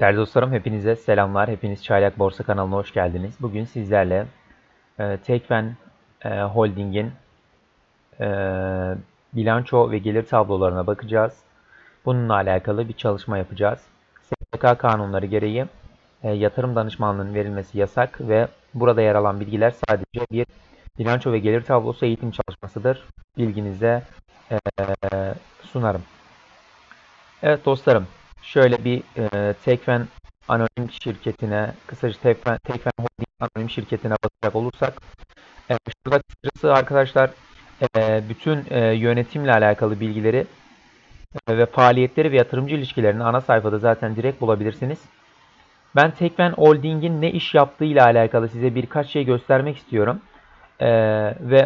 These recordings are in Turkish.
Değerli dostlarım, hepinize selamlar. Hepiniz Çaylak Borsa kanalına hoş geldiniz. Bugün sizlerle Tekfen Holding'in e, bilanço ve gelir tablolarına bakacağız. Bununla alakalı bir çalışma yapacağız. SPK kanunları gereği yatırım danışmanlığının verilmesi yasak ve burada yer alan bilgiler sadece bir bilanço ve gelir tablosu eğitim çalışmasıdır. Bilginize e, sunarım. Evet dostlarım, şöyle bir Tekfen Anonim şirketine, kısaca Tekfen Holding Anonim şirketine bakacak olursak, şurada kısacası arkadaşlar bütün yönetimle alakalı bilgileri ve faaliyetleri ve yatırımcı ilişkilerini ana sayfada zaten direkt bulabilirsiniz. Ben Tekfen Holding'in ne iş yaptığı ile alakalı size birkaç şey göstermek istiyorum. Ve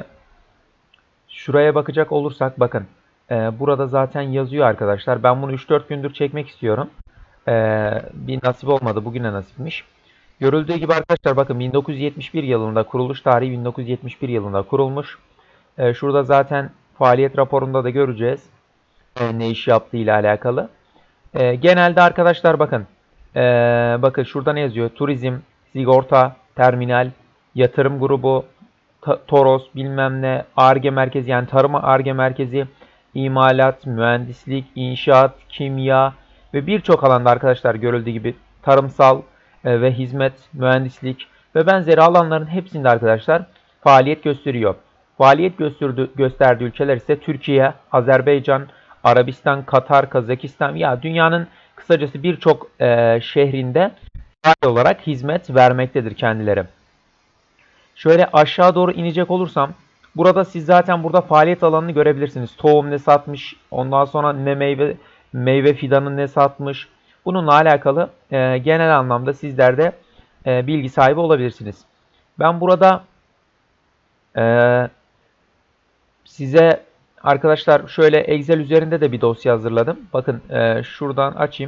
şuraya bakacak olursak bakın. Burada zaten yazıyor arkadaşlar. Ben bunu 3-4 gündür çekmek istiyorum. Bir nasip olmadı. Bugüne nasipmiş. Görüldüğü gibi arkadaşlar bakın 1971 yılında kuruluş tarihi 1971 yılında kurulmuş. Şurada zaten faaliyet raporunda da göreceğiz. Ne iş yaptığı ile alakalı. Genelde arkadaşlar bakın. Bakın şurada ne yazıyor? Turizm, sigorta, terminal, yatırım grubu, Toros bilmem ne, Ar-Ge merkezi yani tarım Ar-Ge merkezi, imalat, mühendislik, inşaat, kimya ve birçok alanda arkadaşlar görüldüğü gibi tarımsal ve hizmet, mühendislik ve benzeri alanların hepsinde arkadaşlar faaliyet gösteriyor. Faaliyet gösterdiği ülkeler ise Türkiye, Azerbaycan, Arabistan, Katar, Kazakistan ya dünyanın kısacası birçok şehrinde faal olarak hizmet vermektedir kendileri. Şöyle aşağı doğru inecek olursam burada siz zaten burada faaliyet alanını görebilirsiniz. Tohum ne satmış, ondan sonra ne meyve fidanı ne satmış. Bununla alakalı genel anlamda sizler de bilgi sahibi olabilirsiniz. Ben burada e, size arkadaşlar şöyle Excel üzerinde de bir dosya hazırladım. Bakın şuradan açayım.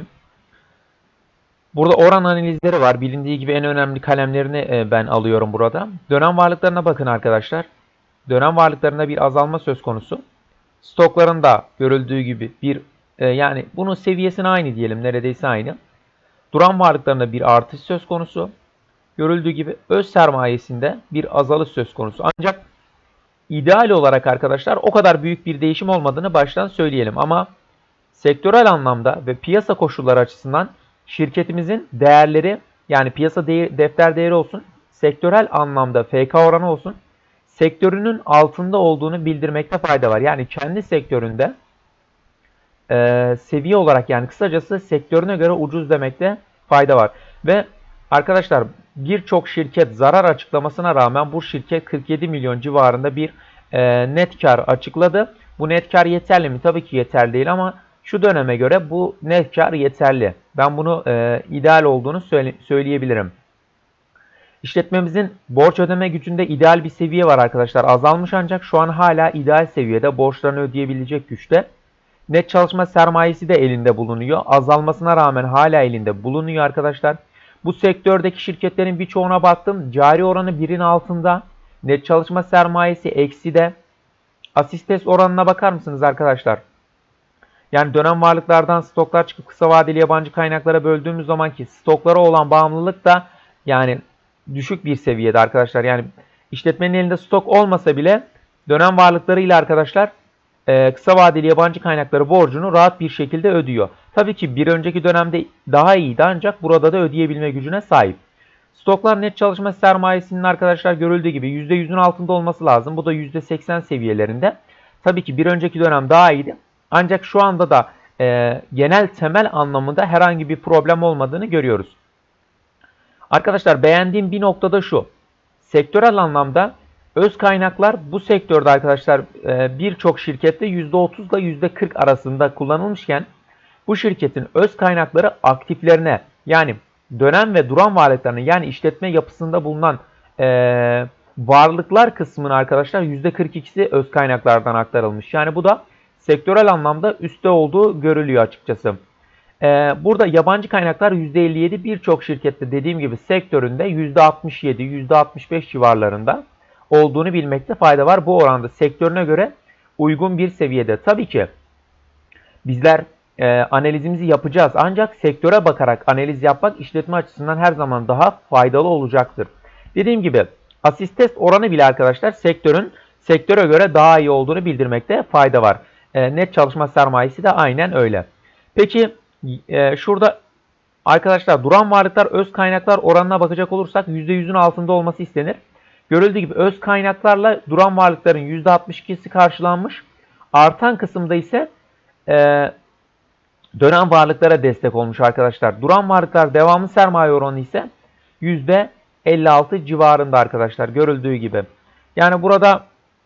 Burada oran analizleri var. Bilindiği gibi en önemli kalemlerini ben alıyorum burada. Dönem varlıklarına bakın arkadaşlar. Dönem varlıklarında bir azalma söz konusu. Stoklarında görüldüğü gibi bir yani bunun seviyesine aynı diyelim. Neredeyse aynı. Duran varlıklarında bir artış söz konusu. Görüldüğü gibi öz sermayesinde bir azalış söz konusu. Ancak ideal olarak arkadaşlar o kadar büyük bir değişim olmadığını baştan söyleyelim. Ama sektörel anlamda ve piyasa koşulları açısından şirketimizin değerleri yani piyasa defter değeri olsun, sektörel anlamda FK oranı olsun, sektörünün altında olduğunu bildirmekte fayda var. Yani kendi sektöründe seviye olarak yani kısacası sektörüne göre ucuz demekte fayda var. Ve arkadaşlar birçok şirket zarar açıklamasına rağmen bu şirket 47 milyon civarında bir net kar açıkladı. Bu net kar yeterli mi? Tabii ki yeterli değil ama şu döneme göre bu net kar yeterli. Ben bunu ideal olduğunu söyleyebilirim. İşletmemizin borç ödeme gücünde ideal bir seviye var arkadaşlar. Azalmış ancak şu an hala ideal seviyede borçlarını ödeyebilecek güçte. Net çalışma sermayesi de elinde bulunuyor. Azalmasına rağmen hala elinde bulunuyor arkadaşlar. Bu sektördeki şirketlerin birçoğuna baktım. Cari oranı birin altında. Net çalışma sermayesi ekside. Asistes oranına bakar mısınız arkadaşlar? Yani dönem varlıklardan stoklar çıkıp kısa vadeli yabancı kaynaklara böldüğümüz zamanki stoklara olan bağımlılık da yani düşük bir seviyede arkadaşlar. Yani işletmenin elinde stok olmasa bile dönem varlıklarıyla arkadaşlar kısa vadeli yabancı kaynakları borcunu rahat bir şekilde ödüyor. Tabii ki bir önceki dönemde daha iyiydi ancak burada da ödeyebilme gücüne sahip. Stoklar net çalışma sermayesinin arkadaşlar görüldüğü gibi %100'ün altında olması lazım. Bu da %80 seviyelerinde. Tabii ki bir önceki dönem daha iyiydi. Ancak şu anda da genel temel anlamında herhangi bir problem olmadığını görüyoruz. Arkadaşlar beğendiğim bir noktada şu. Sektörel anlamda öz kaynaklar bu sektörde arkadaşlar birçok şirkette %30 ile %40 arasında kullanılmışken bu şirketin öz kaynakları aktiflerine yani dönem ve duran varlıklarını yani işletme yapısında bulunan varlıklar kısmını arkadaşlar %42'si öz kaynaklardan aktarılmış. Yani bu da sektörel anlamda üstte olduğu görülüyor açıkçası. Burada yabancı kaynaklar %57 birçok şirkette dediğim gibi sektöründe %67, %65 civarlarında olduğunu bilmekte fayda var. Bu oranda sektörüne göre uygun bir seviyede. Tabii ki bizler analizimizi yapacağız. Ancak sektöre bakarak analiz yapmak işletme açısından her zaman daha faydalı olacaktır. Dediğim gibi asist test oranı bile arkadaşlar sektöre göre daha iyi olduğunu bildirmekte fayda var. Net çalışma sermayesi de aynen öyle. Peki şurada arkadaşlar duran varlıklar öz kaynaklar oranına bakacak olursak %100'ün altında olması istenir. Görüldüğü gibi öz kaynaklarla duran varlıkların %62'si karşılanmış. Artan kısımda ise dönen varlıklara destek olmuş arkadaşlar. Duran varlıklar devamlı sermaye oranı ise %56 civarında arkadaşlar görüldüğü gibi. Yani burada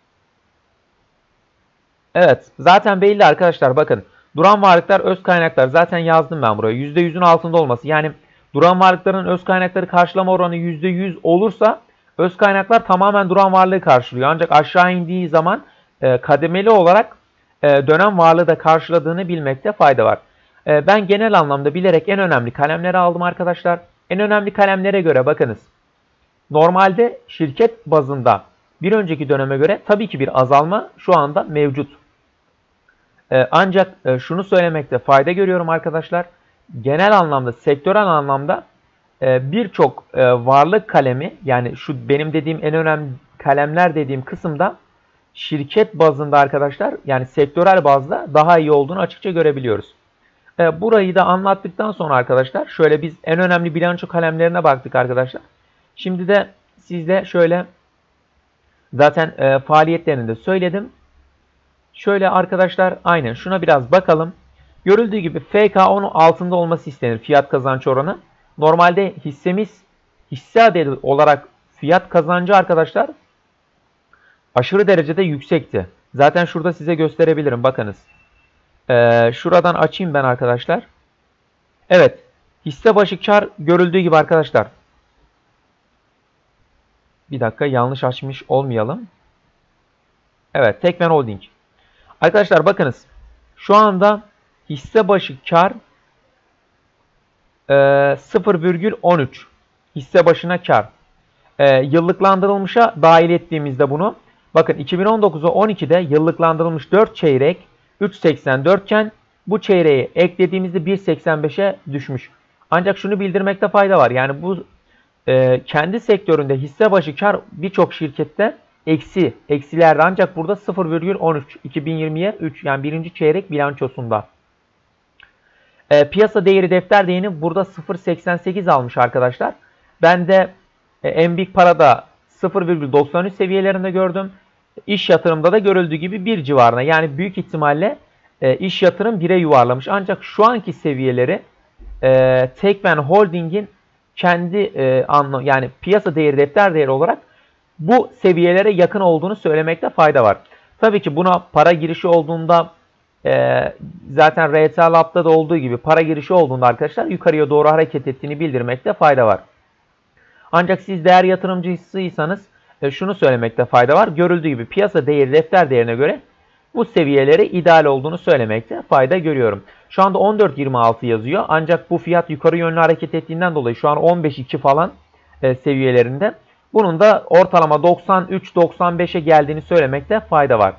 evet zaten belli arkadaşlar bakın. Duran varlıklar öz kaynaklar zaten yazdım ben buraya. %100'ün altında olması. Yani duran varlıkların öz kaynakları karşılama oranı %100 olursa öz kaynaklar tamamen duran varlığı karşılıyor. Ancak aşağı indiği zaman kademeli olarak dönem varlığı da karşıladığını bilmekte fayda var. Ben genel anlamda bilerek en önemli kalemleri aldım arkadaşlar. En önemli kalemlere göre bakınız. Normalde şirket bazında bir önceki döneme göre tabii ki bir azalma şu anda mevcut. Ancak şunu söylemekte fayda görüyorum arkadaşlar. Genel anlamda, sektörel anlamda birçok varlık kalemi yani şu benim dediğim en önemli kalemler dediğim kısımda şirket bazında arkadaşlar yani sektörel bazda daha iyi olduğunu açıkça görebiliyoruz. Burayı da anlattıktan sonra arkadaşlar şöyle biz en önemli bilanço kalemlerine baktık arkadaşlar. Şimdi de sizle şöyle zaten faaliyetlerini de söyledim. Şöyle arkadaşlar aynen şuna biraz bakalım. Görüldüğü gibi FK onun altında olması istenir fiyat kazanç oranı. Normalde hisse adedi olarak fiyat kazancı arkadaşlar aşırı derecede yüksekti. Zaten şurada size gösterebilirim bakınız. Şuradan açayım ben arkadaşlar. Evet hisse başı kar görüldüğü gibi arkadaşlar. Bir dakika yanlış açmış olmayalım. Evet Tekfen Holding. Arkadaşlar bakınız. Şu anda hisse başı kar 0,13 hisse başına kar. Yıllıklandırılmışa dahil ettiğimizde bunu bakın 2019'a 12'de yıllıklandırılmış 4 çeyrek 3,84 iken bu çeyreği eklediğimizde 1,85'e düşmüş. Ancak şunu bildirmekte fayda var. Yani bu kendi sektöründe hisse başı kar birçok şirkette eksilerde ancak burada 0,13 2020'ye 3 yani birinci çeyrek bilançosunda. Piyasa değeri defter değerini burada 0,88 almış arkadaşlar. Ben de en büyük parada 0,93 seviyelerinde gördüm. İş yatırımda da görüldüğü gibi 1 civarına yani büyük ihtimalle iş yatırım 1'e yuvarlamış. Ancak şu anki seviyeleri Tekfen Holding'in kendi yani piyasa değeri defter değeri olarak bu seviyelere yakın olduğunu söylemekte fayda var. Tabii ki buna para girişi olduğunda zaten RT Lab'da da olduğu gibi para girişi olduğunda arkadaşlar yukarıya doğru hareket ettiğini bildirmekte fayda var. Ancak siz değer yatırımcısıysanız şunu söylemekte fayda var. Görüldüğü gibi piyasa değeri defter değerine göre bu seviyeleri ideal olduğunu söylemekte fayda görüyorum. Şu anda 14.26 yazıyor. Ancak bu fiyat yukarı yönlü hareket ettiğinden dolayı şu an 15.2 falan seviyelerinde. Bunun da ortalama 93-95'e geldiğini söylemekte fayda var.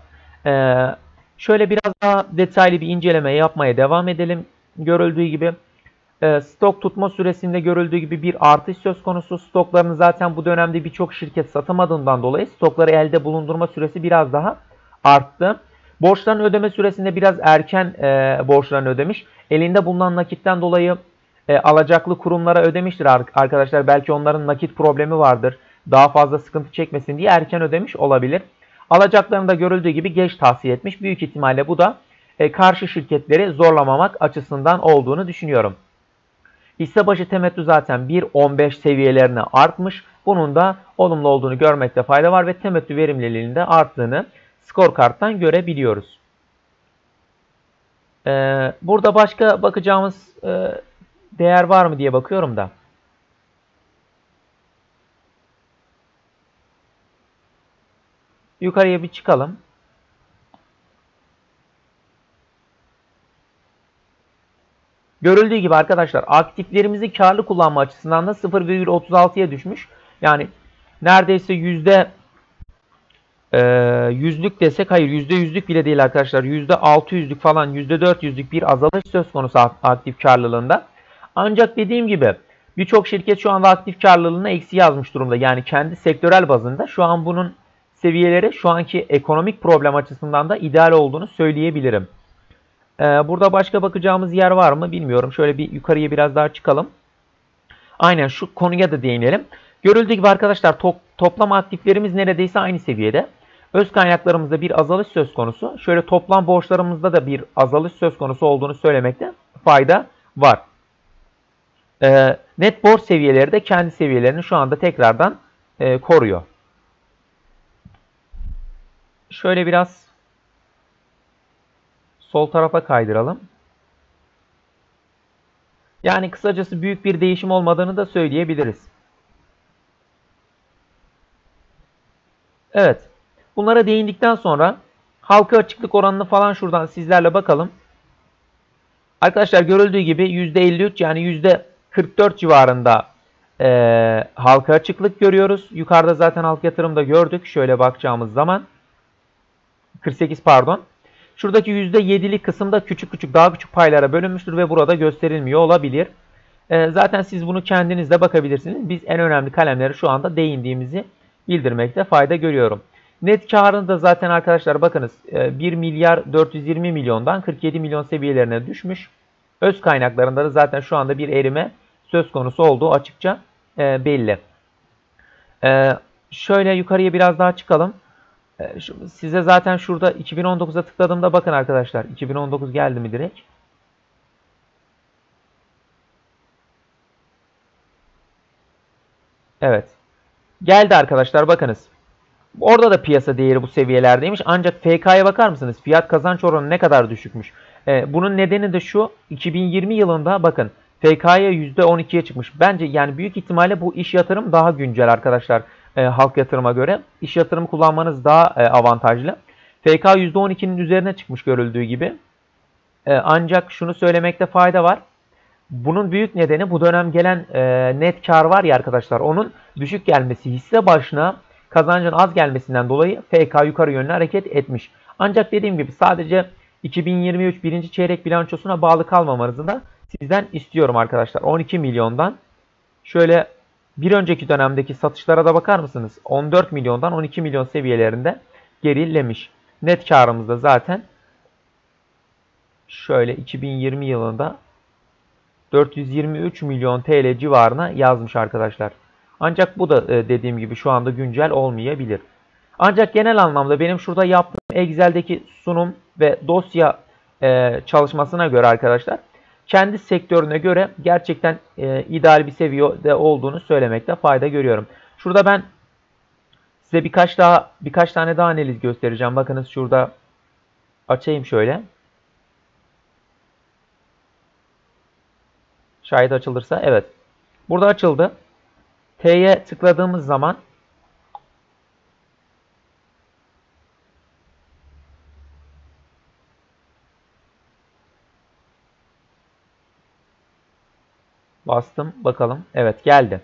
Şöyle biraz daha detaylı bir inceleme yapmaya devam edelim. Görüldüğü gibi stok tutma süresinde görüldüğü gibi bir artış söz konusu. Stoklarını zaten bu dönemde birçok şirket satamadığından dolayı stokları elde bulundurma süresi biraz daha arttı. Borçların ödeme süresinde biraz erken borçlarını ödemiş. Elinde bulunan nakitten dolayı alacaklı kurumlara ödemiştir arkadaşlar. Belki onların nakit problemi vardır. Daha fazla sıkıntı çekmesin diye erken ödemiş olabilir. Alacaklarını da görüldüğü gibi geç tahsil etmiş. Büyük ihtimalle bu da karşı şirketleri zorlamamak açısından olduğunu düşünüyorum. Hisse başı temettü zaten 1.15 seviyelerine artmış. Bunun da olumlu olduğunu görmekte fayda var ve temettü verimliliğinde arttığını scorecard'tan görebiliyoruz. Burada başka bakacağımız değer var mı diye bakıyorum da. Yukarıya bir çıkalım. Görüldüğü gibi arkadaşlar aktiflerimizi karlı kullanma açısından da 0,36'ya düşmüş. Yani neredeyse yüzlük desek, hayır %100'lük bile değil arkadaşlar. %600'lük falan, %400'lük bir azalış söz konusu aktif karlılığında. Ancak dediğim gibi birçok şirket şu anda aktif karlılığına eksi yazmış durumda. Yani kendi sektörel bazında şu an bunun seviyeleri şu anki ekonomik problem açısından da ideal olduğunu söyleyebilirim. Burada başka bakacağımız yer var mı bilmiyorum. Şöyle bir yukarıya biraz daha çıkalım. Aynen şu konuya da değinelim. Görüldüğü gibi arkadaşlar toplam aktiflerimiz neredeyse aynı seviyede. Öz kaynaklarımızda bir azalış söz konusu. Şöyle toplam borçlarımızda da bir azalış söz konusu olduğunu söylemekte fayda var. Net borç seviyeleri de kendi seviyelerini şu anda tekrardan koruyor. Şöyle biraz sol tarafa kaydıralım. Yani kısacası büyük bir değişim olmadığını da söyleyebiliriz. Evet. Bunlara değindikten sonra halka açıklık oranını falan şuradan sizlerle bakalım. Arkadaşlar görüldüğü gibi %53 yani %44 civarında halka açıklık görüyoruz. Yukarıda zaten halk yatırımda gördük. Şöyle bakacağımız zaman 48 pardon. Şuradaki %7'lik kısımda küçük küçük daha küçük paylara bölünmüştür ve burada gösterilmiyor olabilir. Zaten siz bunu kendiniz de bakabilirsiniz. Biz en önemli kalemleri şu anda değindiğimizi bildirmekte fayda görüyorum. Net karını da zaten arkadaşlar bakınız 1 milyar 420 milyondan 47 milyon seviyelerine düşmüş. Öz kaynaklarında da zaten şu anda bir erime söz konusu olduğu açıkça belli. Şöyle yukarıya biraz daha çıkalım. Size zaten şurada 2019'a tıkladığımda bakın arkadaşlar. 2019 geldi mi direkt? Evet. Geldi arkadaşlar bakınız. Orada da piyasa değeri bu seviyelerdeymiş. Ancak FK'ya bakar mısınız? Fiyat kazanç oranı ne kadar düşükmüş. Bunun nedeni de şu. 2020 yılında bakın FK'ya %12'ye çıkmış. Bence yani büyük ihtimalle bu iş yatırım daha güncel arkadaşlar. Halk yatırıma göre. İş yatırımı kullanmanız daha avantajlı. FK %12'nin üzerine çıkmış görüldüğü gibi. Ancak şunu söylemekte fayda var. Bunun büyük nedeni bu dönem gelen net kar var ya arkadaşlar. Onun düşük gelmesi, hisse başına kazancın az gelmesinden dolayı FK yukarı yönlü hareket etmiş. Ancak dediğim gibi sadece 2023 birinci çeyrek bilançosuna bağlı kalmamanızı da sizden istiyorum arkadaşlar. 12 milyondan şöyle bir önceki dönemdeki satışlara da bakar mısınız? 14 milyondan 12 milyon seviyelerinde gerilemiş. Net karımız da zaten şöyle 2020 yılında 423 milyon TL civarına yazmış arkadaşlar. Ancak bu da dediğim gibi şu anda güncel olmayabilir. Ancak genel anlamda benim şurada yaptığım Excel'deki sunum ve dosya çalışmasına göre arkadaşlar kendi sektörüne göre gerçekten ideal bir seviyede olduğunu söylemekte fayda görüyorum. Şurada ben size birkaç tane daha analiz göstereceğim. Bakınız şurada açayım şöyle. Şayet açılırsa evet. Burada açıldı. T'ye tıkladığımız zaman bastım. Bakalım. Evet geldi.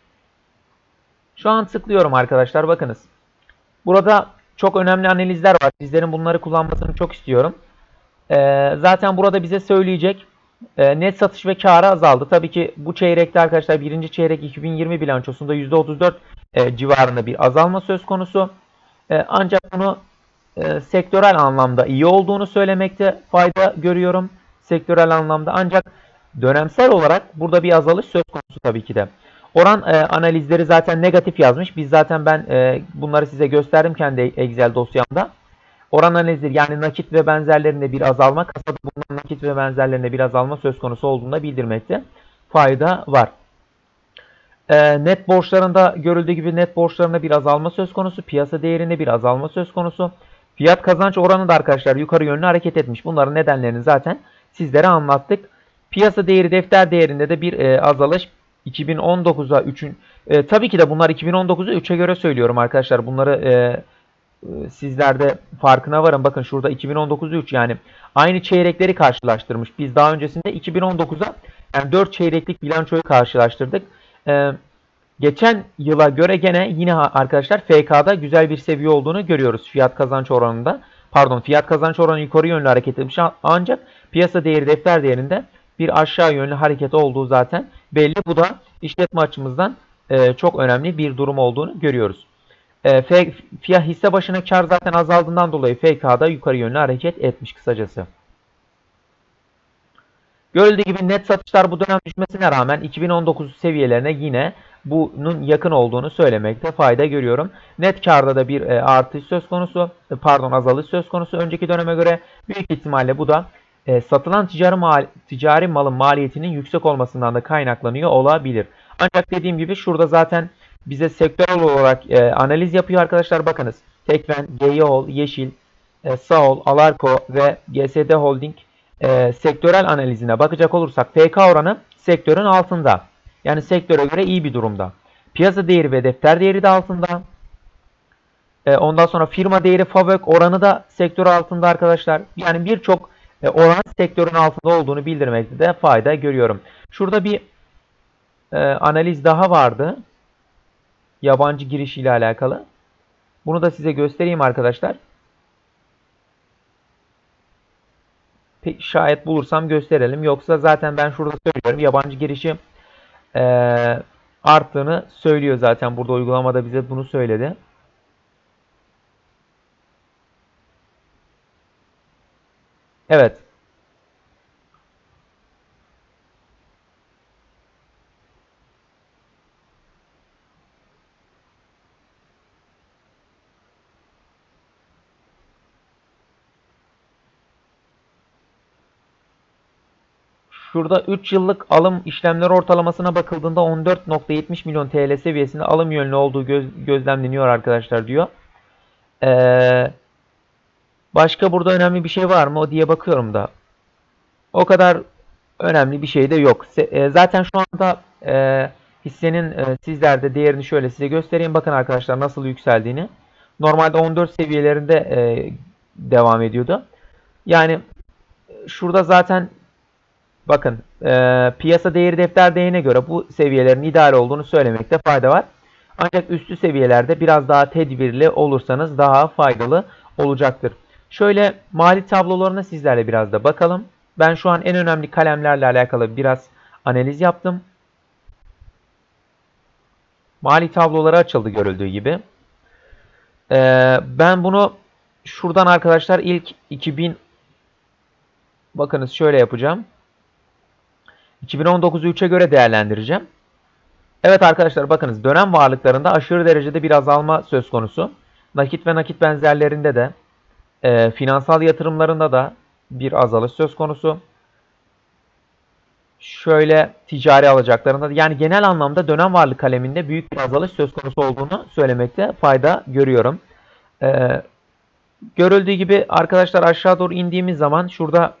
Şu an tıklıyorum arkadaşlar. Bakınız. Burada çok önemli analizler var. Sizlerin bunları kullanmasını çok istiyorum. Zaten burada bize söyleyecek. Net satış ve karı azaldı. Tabii ki bu çeyrekte arkadaşlar birinci çeyrek 2020 bilançosunda %34 civarında bir azalma söz konusu. Ancak bunu sektörel anlamda iyi olduğunu söylemekte fayda görüyorum. Sektörel anlamda ancak dönemsel olarak burada bir azalış söz konusu tabii ki de. Oran analizleri zaten negatif yazmış. Ben bunları size gösterdim kendi Excel dosyamda. Oran analizleri yani nakit ve benzerlerinde bir azalma, kasada bulunan nakit ve benzerlerinde bir azalma söz konusu olduğunda bildirmekte fayda var. Net borçlarında görüldüğü gibi net borçlarında bir azalma söz konusu. Piyasa değerinde bir azalma söz konusu. Fiyat kazanç oranı da arkadaşlar yukarı yönlü hareket etmiş. Bunların nedenlerini zaten sizlere anlattık. Piyasa değeri defter değerinde de bir azalış 2019'a 3'ün tabii ki de bunlar 2019'u 3'e göre söylüyorum arkadaşlar. Bunları sizler de farkına varın. Bakın şurada 2019'u 3 yani aynı çeyrekleri karşılaştırmış. Biz daha öncesinde 2019'a yani 4 çeyreklik bilançoyu karşılaştırdık. Geçen yıla göre gene yine arkadaşlar FK'da güzel bir seviye olduğunu görüyoruz fiyat kazanç oranında. Pardon, fiyat kazanç oranı yukarı yönlü hareket etmiş ancak piyasa değeri defter değerinde bir aşağı yönlü hareket olduğu zaten belli. Bu da işletme açımızdan çok önemli bir durum olduğunu görüyoruz. Fiyat hisse başına kar zaten azaldığından dolayı FK'da yukarı yönlü hareket etmiş kısacası. Görüldüğü gibi net satışlar bu dönem düşmesine rağmen 2019 seviyelerine yine bunun yakın olduğunu söylemekte fayda görüyorum. Net karda da bir artış söz konusu, azalış söz konusu önceki döneme göre. Büyük ihtimalle bu da satılan ticari malın maliyetinin yüksek olmasından da kaynaklanıyor olabilir. Ancak dediğim gibi şurada zaten bize sektörel olarak analiz yapıyor arkadaşlar. Bakınız Tekven, GYOL, Yeşil, Saol, Alarko ve GSD Holding sektörel analizine bakacak olursak FK oranı sektörün altında. Yani sektöre göre iyi bir durumda. Piyasa değeri ve defter değeri de altında. Ondan sonra firma değeri FAVÖK oranı da sektör altında arkadaşlar. Yani birçok oran sektörün altında olduğunu bildirmekte de fayda görüyorum. Şurada bir analiz daha vardı. Yabancı giriş ile alakalı. Bunu da size göstereyim arkadaşlar. Şayet bulursam gösterelim. Yoksa zaten ben şurada söylüyorum. Yabancı girişi arttığını söylüyor zaten. Burada uygulamada bize bunu söyledi. Evet. Şurada 3 yıllık alım işlemleri ortalamasına bakıldığında 14,70 milyon TL seviyesinde alım yönlü olduğu gözlemleniyor arkadaşlar diyor. Başka burada önemli bir şey var mı o diye bakıyorum da. O kadar önemli bir şey de yok. Zaten şu anda hissenin sizlerde değerini şöyle size göstereyim. Bakın arkadaşlar nasıl yükseldiğini. Normalde 14 seviyelerinde devam ediyordu. Yani şurada zaten bakın piyasa değeri defter değerine göre bu seviyelerin ideal olduğunu söylemekte fayda var. Ancak üstü seviyelerde biraz daha tedbirli olursanız daha faydalı olacaktır. Şöyle mali tablolarına sizlerle biraz da bakalım. Ben şu an en önemli kalemlerle alakalı biraz analiz yaptım. Mali tabloları açıldı görüldüğü gibi. Ben bunu şuradan arkadaşlar ilk 2000 bakınız şöyle yapacağım. 2019'u 3'e göre değerlendireceğim. Evet arkadaşlar bakınız dönem varlıklarında aşırı derecede bir azalma söz konusu. Nakit ve nakit benzerlerinde de finansal yatırımlarında da bir azalış söz konusu. Şöyle ticari alacaklarında da yani genel anlamda dönem varlık kaleminde büyük bir azalış söz konusu olduğunu söylemekte fayda görüyorum. Görüldüğü gibi arkadaşlar aşağı doğru indiğimiz zaman şurada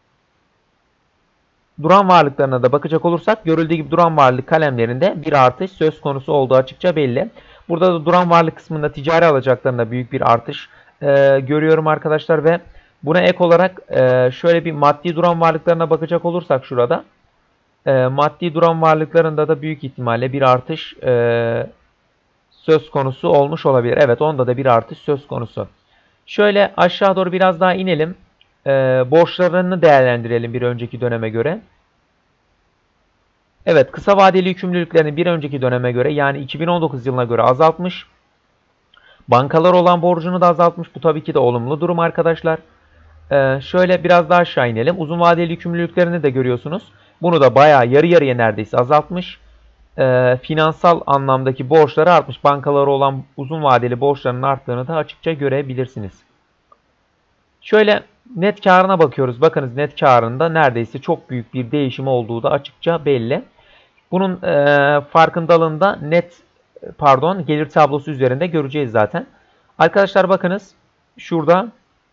duran varlıklarına da bakacak olursak görüldüğü gibi duran varlık kalemlerinde bir artış söz konusu olduğu açıkça belli. Burada da duran varlık kısmında ticari alacaklarında büyük bir artış görüyorum arkadaşlar ve buna ek olarak şöyle bir maddi duran varlıklarına bakacak olursak şurada maddi duran varlıklarında da büyük ihtimalle bir artış söz konusu olmuş olabilir. Evet onda da bir artış söz konusu. Şöyle aşağı doğru biraz daha inelim. Borçlarını değerlendirelim bir önceki döneme göre. Evet kısa vadeli yükümlülüklerini bir önceki döneme göre yani 2019 yılına göre azaltmış. Bankalar olan borcunu da azaltmış. Bu tabii ki de olumlu durum arkadaşlar. Şöyle biraz daha aşağı inelim. Uzun vadeli yükümlülüklerini de görüyorsunuz. Bunu da bayağı yarı yarıya neredeyse azaltmış. Finansal anlamdaki borçları artmış. Bankaları olan uzun vadeli borçlarının arttığını da açıkça görebilirsiniz. Şöyle net karına bakıyoruz. Bakınız net karında neredeyse çok büyük bir değişim olduğu da açıkça belli. Bunun farkındalığında gelir tablosu üzerinde göreceğiz zaten. Arkadaşlar bakınız şurada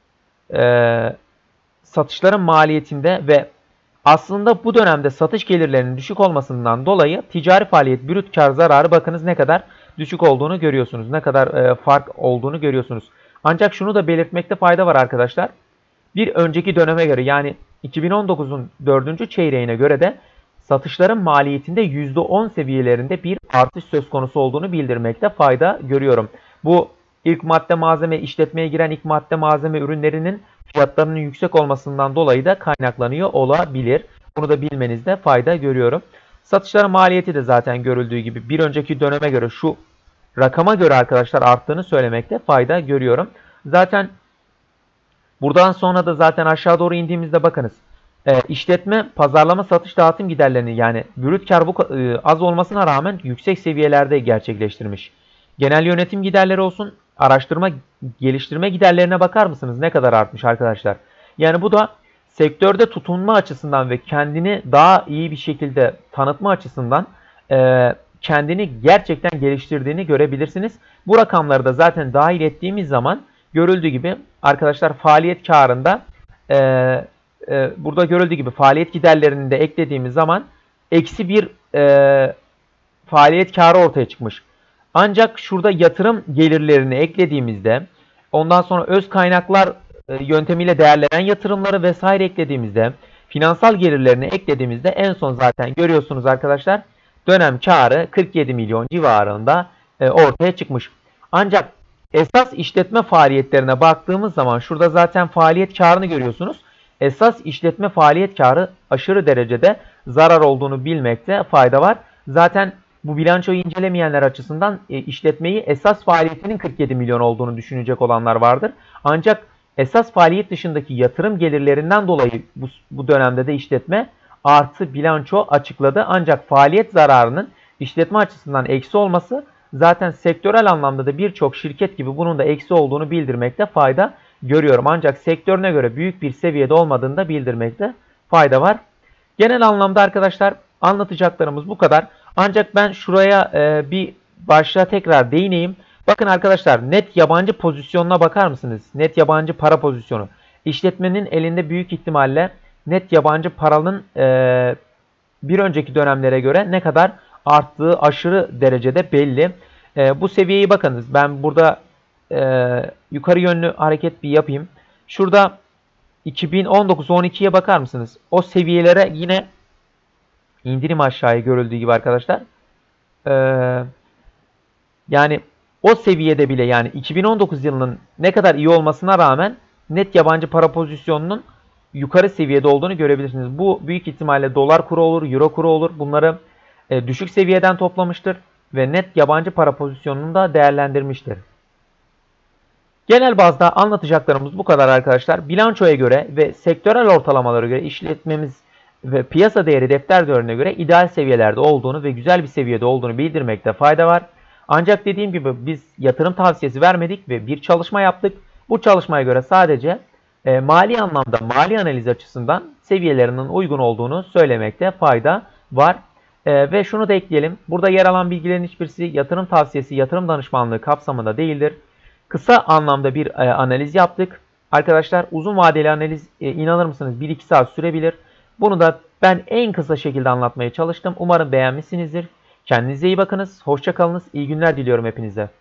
satışların maliyetinde ve aslında bu dönemde satış gelirlerinin düşük olmasından dolayı ticari faaliyet brüt kar zararı bakınız ne kadar düşük olduğunu görüyorsunuz. Ne kadar fark olduğunu görüyorsunuz. Ancak şunu da belirtmekte fayda var arkadaşlar. Bir önceki döneme göre yani 2019'un 4. çeyreğine göre de satışların maliyetinde %10 seviyelerinde bir artış söz konusu olduğunu bildirmekte fayda görüyorum. Bu ilk madde malzeme, işletmeye giren ilk madde malzeme ürünlerinin fiyatlarının yüksek olmasından dolayı da kaynaklanıyor olabilir. Bunu da bilmenizde fayda görüyorum. Satışların maliyeti de zaten görüldüğü gibi bir önceki döneme göre şu rakama göre arkadaşlar arttığını söylemekte fayda görüyorum. Zaten buradan sonra da zaten aşağı doğru indiğimizde bakınız. İşletme, pazarlama, satış, dağıtım giderlerini yani brüt kar bu az olmasına rağmen yüksek seviyelerde gerçekleştirmiş. Genel yönetim giderleri olsun, araştırma, geliştirme giderlerine bakar mısınız? Ne kadar artmış arkadaşlar? Yani bu da sektörde tutunma açısından ve kendini daha iyi bir şekilde tanıtma açısından kendini gerçekten geliştirdiğini görebilirsiniz. Bu rakamları da zaten dahil ettiğimiz zaman görüldüğü gibi arkadaşlar faaliyet karında burada görüldüğü gibi faaliyet giderlerini de eklediğimiz zaman eksi bir faaliyet karı ortaya çıkmış. Ancak şurada yatırım gelirlerini eklediğimizde ondan sonra öz kaynaklar yöntemiyle değerlenen yatırımları vesaire eklediğimizde finansal gelirlerini eklediğimizde en son zaten görüyorsunuz arkadaşlar dönem karı 47 milyon civarında ortaya çıkmış. Ancak esas işletme faaliyetlerine baktığımız zaman şurada zaten faaliyet karını görüyorsunuz. Esas işletme faaliyet karı aşırı derecede zarar olduğunu bilmekte fayda var. Zaten bu bilançoyu incelemeyenler açısından işletmeyi esas faaliyetinin 47 milyon olduğunu düşünecek olanlar vardır. Ancak esas faaliyet dışındaki yatırım gelirlerinden dolayı bu dönemde de işletme artı bilanço açıkladı. Ancak faaliyet zararının işletme açısından eksi olması zaten sektörel anlamda da birçok şirket gibi bunun da eksi olduğunu bildirmekte fayda görüyorum. Ancak sektörüne göre büyük bir seviyede olmadığını da bildirmekte fayda var. Genel anlamda arkadaşlar anlatacaklarımız bu kadar. Ancak ben şuraya bir başlığa tekrar değineyim. Bakın arkadaşlar net yabancı pozisyonuna bakar mısınız? Net yabancı para pozisyonu. İşletmenin elinde büyük ihtimalle net yabancı paranın bir önceki dönemlere göre ne kadar arttığı aşırı derecede belli. Bu seviyeyi bakınız. Ben burada yukarı yönlü hareket bir yapayım. Şurada 2019-12'ye bakar mısınız? O seviyelere yine indirim aşağıya görüldüğü gibi arkadaşlar. Yani o seviyede bile yani 2019 yılının ne kadar iyi olmasına rağmen net yabancı para pozisyonunun yukarı seviyede olduğunu görebilirsiniz. Bu büyük ihtimalle dolar kuru olur, euro kuru olur. Bunları düşük seviyeden toplamıştır ve net yabancı para pozisyonunu da değerlendirmiştir. Genel bazda anlatacaklarımız bu kadar arkadaşlar. Bilançoya göre ve sektörel ortalamalara göre işletmemiz ve piyasa değeri defter değerine göre ideal seviyelerde olduğunu ve güzel bir seviyede olduğunu bildirmekte fayda var. Ancak dediğim gibi biz yatırım tavsiyesi vermedik ve bir çalışma yaptık. Bu çalışmaya göre sadece mali anlamda mali analiz açısından seviyelerinin uygun olduğunu söylemekte fayda var. Ve şunu da ekleyelim. Burada yer alan bilgilerin hiçbirisi yatırım tavsiyesi, yatırım danışmanlığı kapsamında değildir. Kısa anlamda bir analiz yaptık. Arkadaşlar uzun vadeli analiz inanır mısınız 1-2 saat sürebilir. Bunu da ben en kısa şekilde anlatmaya çalıştım. Umarım beğenmişsinizdir. Kendinize iyi bakınız. Hoşça kalınız. İyi günler diliyorum hepinize.